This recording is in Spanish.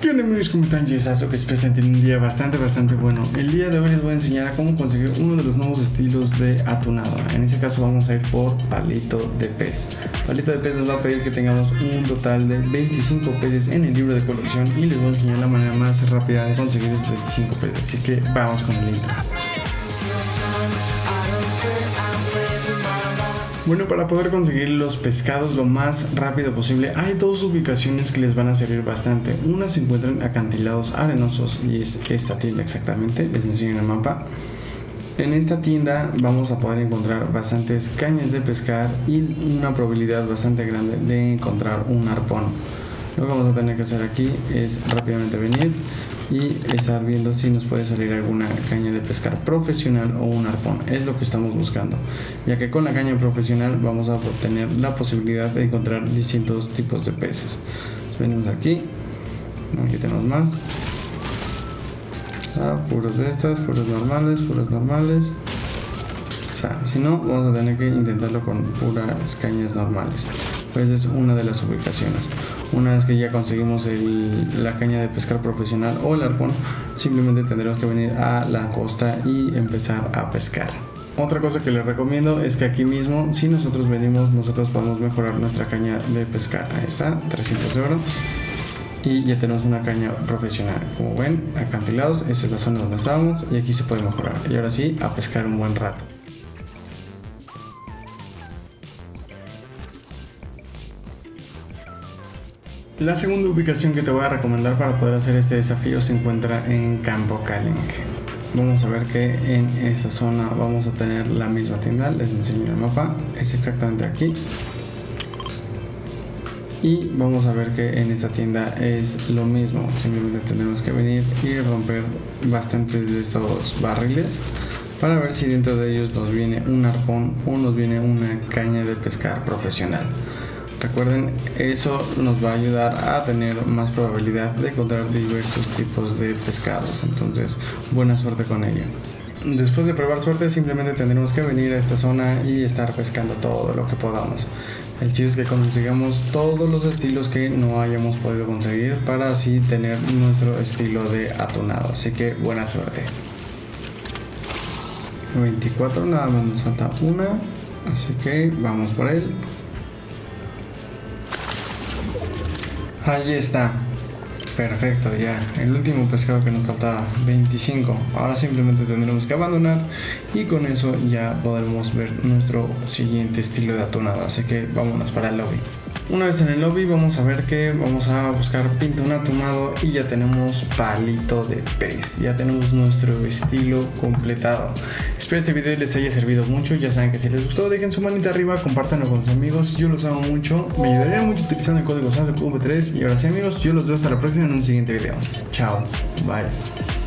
¿Qué onda amigos? ¿Cómo están? Yo Saso, que espero que tienen un día bastante bueno. El día de hoy les voy a enseñar a cómo conseguir uno de los nuevos estilos de atunado. En este caso vamos a ir por palito de pez. Palito de pez nos va a pedir que tengamos un total de 25 peces en el libro de colección y les voy a enseñar la manera más rápida de conseguir esos 25 peces. Así que vamos con el intro. Bueno, para poder conseguir los pescados lo más rápido posible, hay dos ubicaciones que les van a servir bastante. Una se encuentra en acantilados arenosos y es esta tienda exactamente, les enseño en el mapa. En esta tienda vamos a poder encontrar bastantes cañas de pescar y una probabilidad bastante grande de encontrar un arpón. Lo que vamos a tener que hacer aquí es rápidamente venir y estar viendo si nos puede salir alguna caña de pescar profesional o un arpón. Es lo que estamos buscando, ya que con la caña profesional vamos a obtener la posibilidad de encontrar distintos tipos de peces. Entonces, venimos aquí tenemos más, puros de estas, puros normales. O sea, si no, vamos a tener que intentarlo con puras cañas normales. Pues es una de las ubicaciones. Una vez que ya conseguimos la caña de pescar profesional o el arpón, simplemente tendremos que venir a la costa y empezar a pescar. Otra cosa que les recomiendo es que aquí mismo, si nosotros venimos, nosotros podemos mejorar nuestra caña de pescar. Ahí está, 300 euros. Y ya tenemos una caña profesional. Como ven, acantilados, esa es la zona donde estábamos y aquí se puede mejorar. Y ahora sí, a pescar un buen rato. La segunda ubicación que te voy a recomendar para poder hacer este desafío se encuentra en Campo Calenque. Vamos a ver que en esta zona vamos a tener la misma tienda, les enseño el mapa, es exactamente aquí. Y vamos a ver que en esta tienda es lo mismo, simplemente tenemos que venir y romper bastantes de estos barriles para ver si dentro de ellos nos viene un arpón o nos viene una caña de pescar profesional. Recuerden, eso nos va a ayudar a tener más probabilidad de encontrar diversos tipos de pescados. Entonces, buena suerte con ello. Después de probar suerte, simplemente tendremos que venir a esta zona y estar pescando todo lo que podamos. El chiste es que consigamos todos los estilos que no hayamos podido conseguir para así tener nuestro estilo de atunado. Así que buena suerte. 24, nada más nos falta una. Así que vamos por él. Ahí está, perfecto, ya, el último pescado que nos faltaba, 25. Ahora simplemente tendremos que abandonar y con eso ya podremos ver nuestro siguiente estilo de atunado. Así que vámonos para el lobby. Una vez en el lobby vamos a ver que vamos a buscar pinta un atunado y ya tenemos palito de pez, ya tenemos nuestro estilo completado. Espero este video les haya servido mucho. Ya saben que si les gustó dejen su manita arriba, compártanlo con sus amigos, yo los amo mucho, me ayudaría mucho utilizando el código SASOV3. Y ahora sí amigos, yo los veo hasta la próxima en un siguiente video. Chao, bye.